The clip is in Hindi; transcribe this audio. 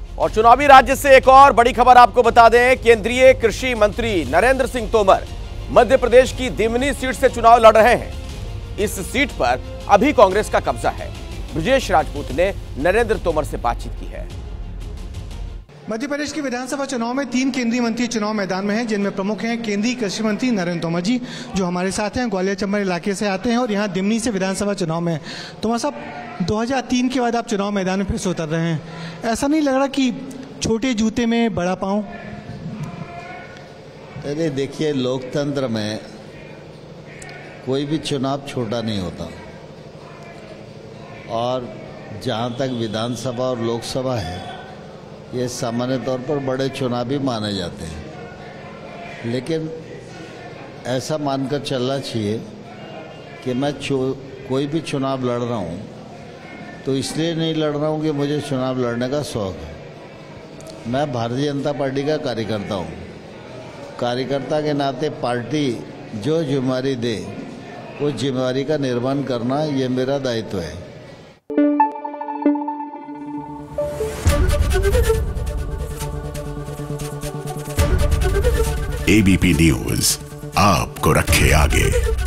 और चुनावी राज्य से एक और बड़ी खबर आपको बता दें, केंद्रीय कृषि मंत्री नरेंद्र सिंह तोमर मध्य प्रदेश की दिमनी सीट से चुनाव लड़ रहे हैं। इस सीट पर अभी कांग्रेस का कब्जा है। ब्रजेश राजपूत ने नरेंद्र तोमर से बातचीत की है। मध्य प्रदेश की विधानसभा चुनाव में 3 केंद्रीय मंत्री चुनाव मैदान में हैं, जिनमें प्रमुख हैं केंद्रीय कृषि मंत्री नरेंद्र तोमर जी, जो हमारे साथ हैं, ग्वालियर चंबल इलाके से आते हैं और यहाँ दिमनी से विधानसभा चुनाव में। तोमर साहब, 2003 के बाद आप चुनाव मैदान में फिर से उतर रहे हैं, ऐसा नहीं लग रहा कि छोटे जूते में बड़ा पाँव? अरे देखिए, लोकतंत्र में कोई भी चुनाव छोटा नहीं होता, और जहाँ तक विधानसभा और लोकसभा है, ये सामान्य तौर पर बड़े चुनाव ही माने जाते हैं। लेकिन ऐसा मानकर चलना चाहिए कि मैं कोई भी चुनाव लड़ रहा हूँ तो इसलिए नहीं लड़ रहा हूँ कि मुझे चुनाव लड़ने का शौक़ है। मैं भारतीय जनता पार्टी का कार्यकर्ता हूँ। कार्यकर्ता के नाते पार्टी जो जिम्मेदारी दे, उस जिम्मेदारी का निर्वहन करना ये मेरा दायित्व है। एबीपी न्यूज़ आपको रखे आगे।